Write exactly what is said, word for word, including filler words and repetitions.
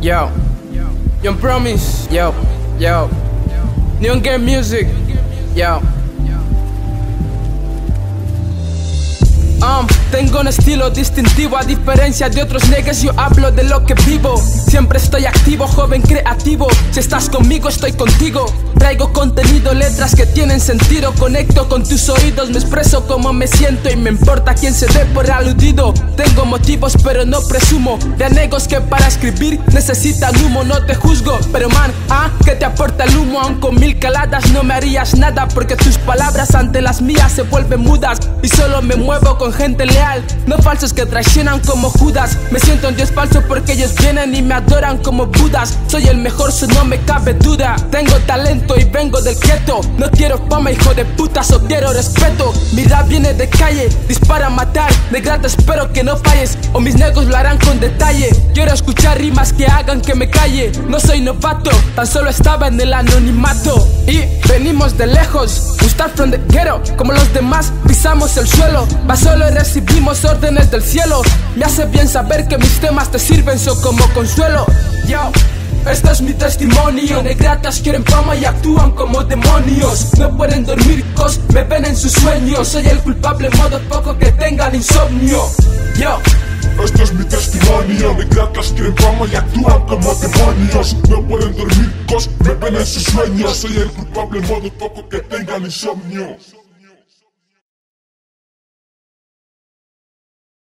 Yo, Young Promise, yo, yo, Neon Game Music, yo. Um, tengo un estilo distintivo, a diferencia de otros niggas yo hablo de lo que vivo. Siempre estoy activo, joven creativo. Si estás conmigo, estoy contigo. Traigo contenido, letras que tienen sentido. Conecto con tus oídos, me expreso como me siento y me importa quién se dé por aludido. Tengo motivos pero no presumo de anegos que para escribir necesitan humo. No te juzgo, pero man, ah, ¿qué te aporta el humo? Aun con mil caladas no me harías nada, porque tus palabras ante las mías se vuelven mudas. Y solo me muevo con gente leal, no falsos que traicionan como Judas. Me siento un dios falso porque ellos vienen y me adoran como Budas. Soy el mejor, so no me cabe duda. Tengo talento y vengo del gueto. No quiero fama, hijo de puta, solo quiero respeto. Mi rap viene de calle, dispara a matar. De gratis espero que no falles, o mis negros lo harán con detalle. Quiero escuchar rimas que hagan que me calle. No soy novato, tan solo estaba en el anonimato. Y venimos de lejos, we start from the ghetto. Como los demás pisamos el suelo, va solo y recibimos órdenes del cielo. Me hace bien saber que mis temas te sirven so como consuelo. Yo, este es mi testimonio. Negratas quieren fama y actúan como demonios. No pueden dormir, cos, me ven en sus sueños. Soy el culpable, modo poco que tengan insomnio. Yo, este es mi testimonio. Negratas quieren fama y actúan como demonios. No pueden dormir, cos, me ven en sus sueños. Soy el culpable, modo poco que tengan insomnio.